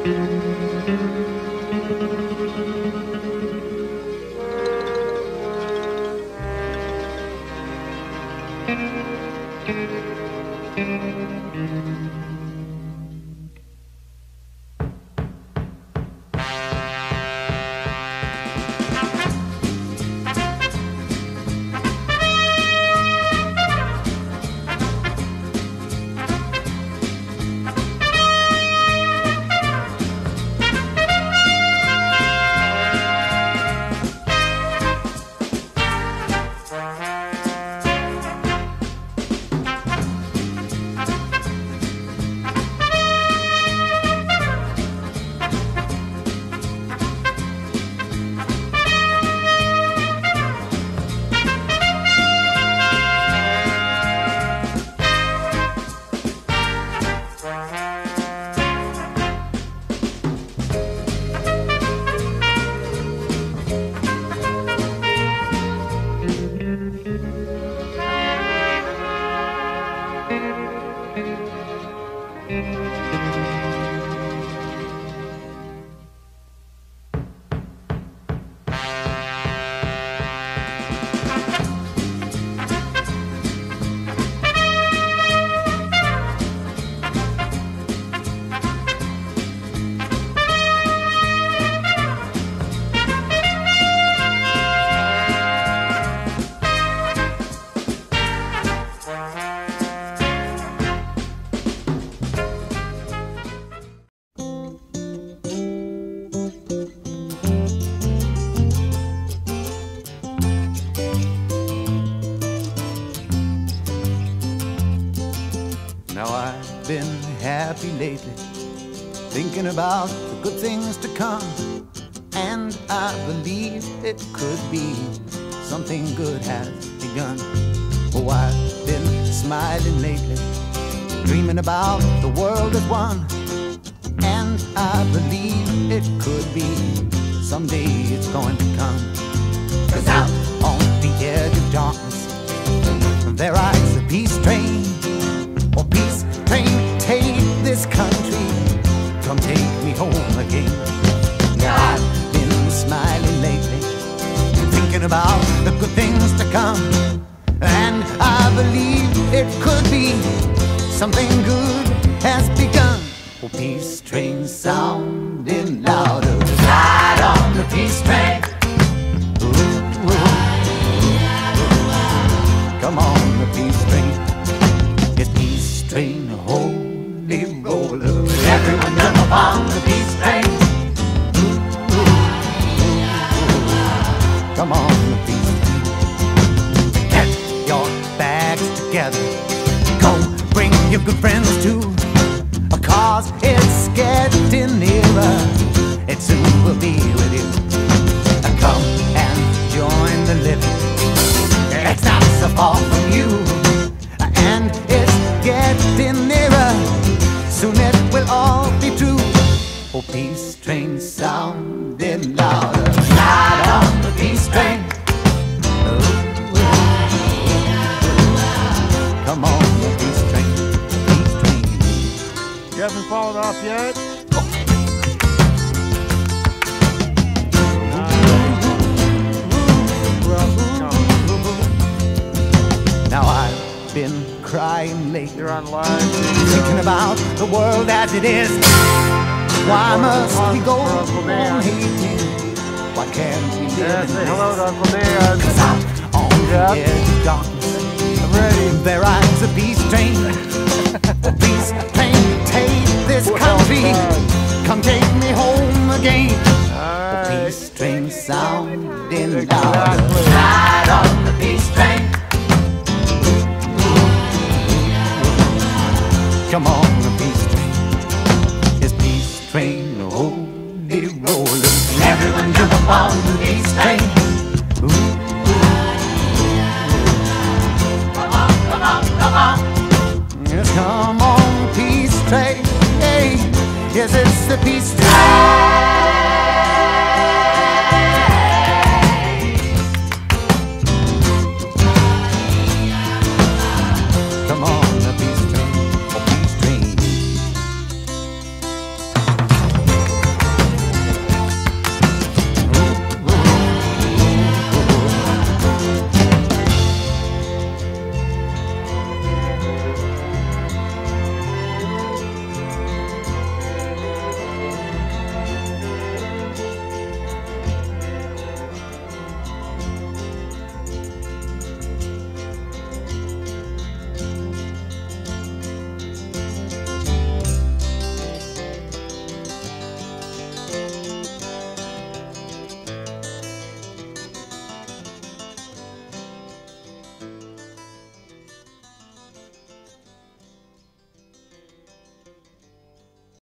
Now I've been happy lately, thinking about the good things to come, and I believe it could be something good has begun. Oh, I've been smiling lately, dreaming about the world as one, and I believe it could be someday it's going to come. 'Cause out on the edge of darkness there rides the peace train. Oh, peace train, take this country, come take me home again. Now I've been smiling lately, thinking about the good things to come, and I believe it could be something good has begun. Oh, peace train sounding louder, ride on the peace train. Ooh, ooh. Come on, the peace train. It's peace train, holy roller. Everyone jump up on the peace train. Ooh, ooh. Come on, the peace train. Get your bags together, go bring your good friends too, 'cause it's getting nearer, it soon will be with you. Come and join the living, it's not so far from you, and it's getting nearer, soon it will all be true. Oh, peace train sounding louder, ride on the peace train. Come on, the peace train, peace train. You haven't fallen off yet? Now I've been crying lately, You're on live. thinking about the world as it is. Why must we go on hating? Why can't we live Yeah, in say this? hello to Uncle Dan. 'Cause out on the edge of darkness I'm ready. there rides a peace train. Peace train, take this country, come take me home again. Alright. Peace train sounding louder, ride on the peace train. Come on, the peace train. It's peace train, holy roller. Everyone jump up on the peace train. Ooh. Come on, come on, come on. Yes, come on, peace train. Hey, yes, it's the peace train. Come on.